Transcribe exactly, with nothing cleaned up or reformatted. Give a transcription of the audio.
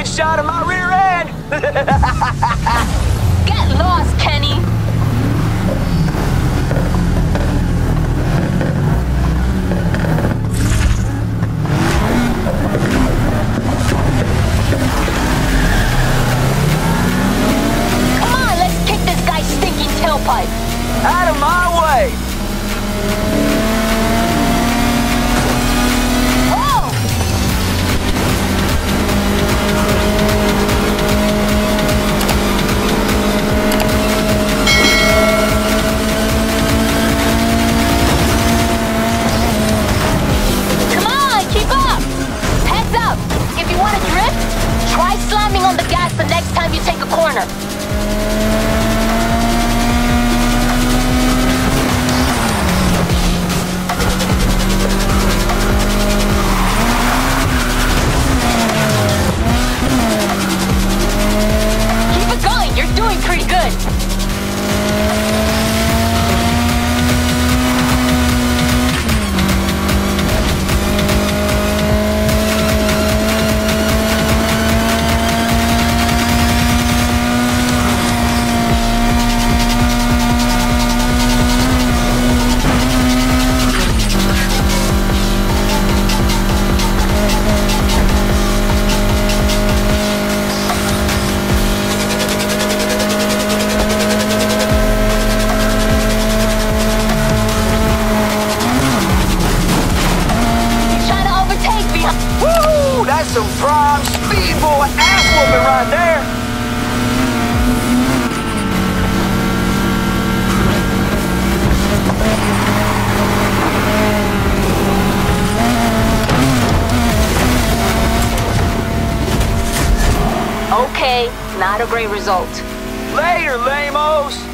nice shot of my rear end. Get lost, Kenny. Come on, let's kick this guy's stinking tailpipe. Out of my way. Try slamming on the gas the next time you take a corner. Keep it going, you're doing pretty good. That's some prime speedboy ass whooping right there. Okay, not a great result. Later, lamos.